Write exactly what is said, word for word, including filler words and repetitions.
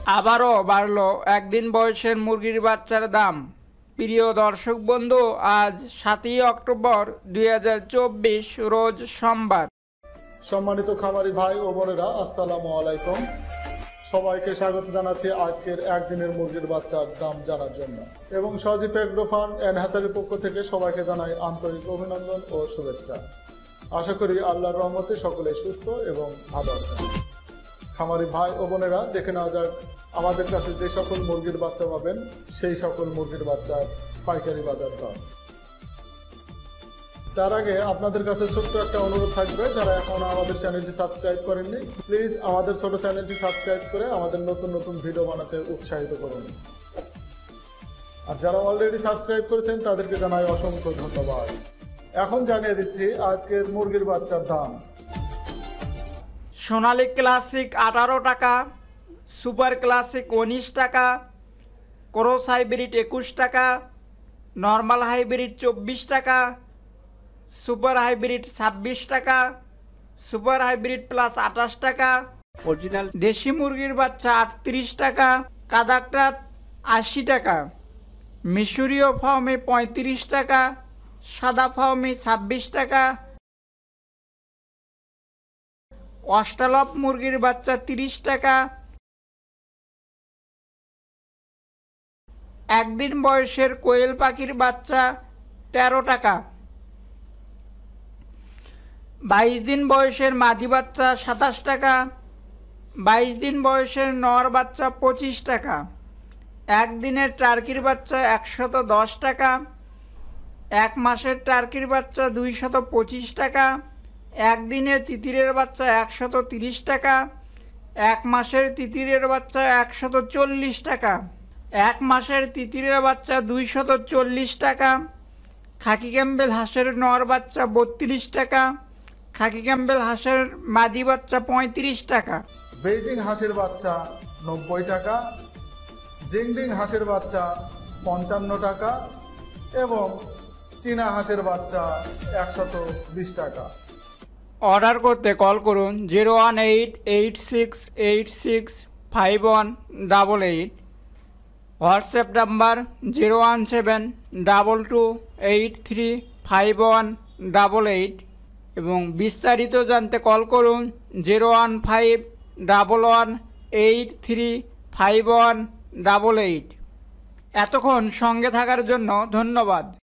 আবারও বাড়ল একদিন বয়সের মুরগির বাচ্চার দাম। প্রিয় দর্শক বন্ধু, আজ সাতই অক্টোবর দুই হাজার চব্বিশ রোজ সোমবার। সম্মানিত খামারি ভাই ও বোনেরা, আসসালামু আলাইকুম। সবাইকে স্বাগত জানাচ্ছি আজকের একদিনের মুরগির বাচ্চার দাম জানার জন্য এবং সজীব এগ্রো ফার্ম অ্যান্ড হ্যাচারির পক্ষ থেকে সবাইকে জানাই আন্তরিক অভিনন্দন ও শুভেচ্ছা। আশা করি আল্লাহর রহমতে সকলে সুস্থ এবং ভালো আছেন। খামারি ভাই ও বোনেরা, দেখে নেওয়া যাক আমাদের কাছে যে সকল মুরগির বাচ্চা পাবেন সেই সকল মুরগির বাচ্চার পাইকারি বাজার দাম। তার আগে আপনাদের কাছে ছোট্ট একটা অনুরোধ থাকবে, যারা এখন আমাদের চ্যানেলটি সাবস্ক্রাইব করেননি, প্লিজ আমাদের ছোট চ্যানেলটি সাবস্ক্রাইব করে আমাদের নতুন নতুন ভিডিও বানাতে উৎসাহিত করুন। আর যারা অলরেডি সাবস্ক্রাইব করেছেন তাদেরকে জানাই অসংখ্য ধন্যবাদ। এখন জানিয়ে দিচ্ছি আজকের মুরগির বাচ্চার দাম। সোনালী ক্লাসিক আঠারো টাকা, সুপার ক্লাসিক উনিশ টাকা, ক্রস হাইব্রিড একুশ টাকা, নর্মাল হাইব্রিড চব্বিশ টাকা, সুপার হাইব্রিড ছাব্বিশ টাকা, সুপার হাইব্রিড প্লাস আঠাশ টাকা, অরিজিনাল দেশি মুরগির বাচ্চা আটত্রিশ টাকা, কাদাকটাত আশি টাকা, মিশরীয় ফার্মে পঁয়ত্রিশ টাকা, সাদা ফার্মে ছাব্বিশ টাকা, অস্ট্রালপ মুরগির বাচ্চা তিরিশ টাকা, একদিন বয়সের কোয়েল পাখির বাচ্চা তেরো টাকা, বাইশ দিন বয়সের মাদি বাচ্চা সাতাশ টাকা, বাইশ দিন বয়সের নর বাচ্চা পঁচিশ টাকা, একদিনের টার্কির বাচ্চা একশত দশ টাকা, এক মাসের টার্কির বাচ্চা দুইশত পঁচিশ টাকা, একদিনের তিতিরের বাচ্চা একশত তিরিশ টাকা, এক মাসের তিতিরের বাচ্চা একশত চল্লিশ টাকা, এক মাসের তিতিরের বাচ্চা দুইশত চল্লিশ টাকা, খাকি ক্যাম্বেল হাঁসের নর বাচ্চা বত্রিশ টাকা, খাকি ক্যাম্বেল হাঁসের মাদি বাচ্চা পঁয়ত্রিশ টাকা, বেইজিং হাঁসের বাচ্চা নব্বই টাকা, জিংডিং হাঁসের বাচ্চা পঞ্চান্ন টাকা এবং চীনা হাঁসের বাচ্চা একশত বিশ টাকা। অর্ডার করতে কল করুন zero one eight eight six eight six five one double eight, WhatsApp number zero one seven double two eight three five one double eight এবং বিস্তারিত জানতে কল করুন zero one five double one eight three five one double eight. এতক্ষণ সঙ্গে থাকার জন্য ধন্যবাদ।